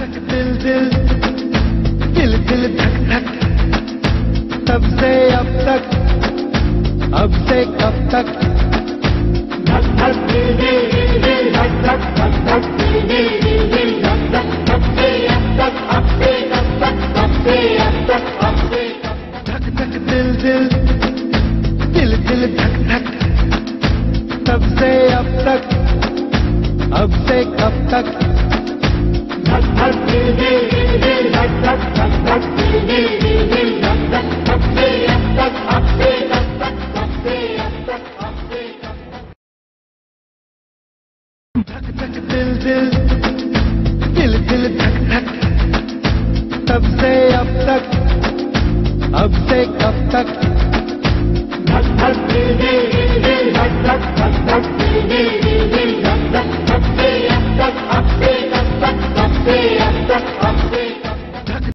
धक दिल दिल दिल दिल धक धक, तब से अब तक, अब से कब तक। धक धक दिल दिल दिल धक धक, धक धक दिल दिल दिल धक धक, तब से अब तक, अब से कब तक, तब से अब तक, अब से धक धक दिल दिल दिल दिल धक धक, तब से अब तक, अब से कब तक। धक धक दिल दिल दिल धक धक, धक धक दिल दिल दिल धक धक, तब से अब तक, अब से कब तक, तब से अब तक, अब से कब तक। धक धक दिल दिल दिल दिल धक धक, तब से अब तक, अब से कब तक। धक धक दिल दिल दिल धक धक, धक धक दिल दिल दिल धक धक, तब से अब तक, अब से कब तक, तब से अब तक।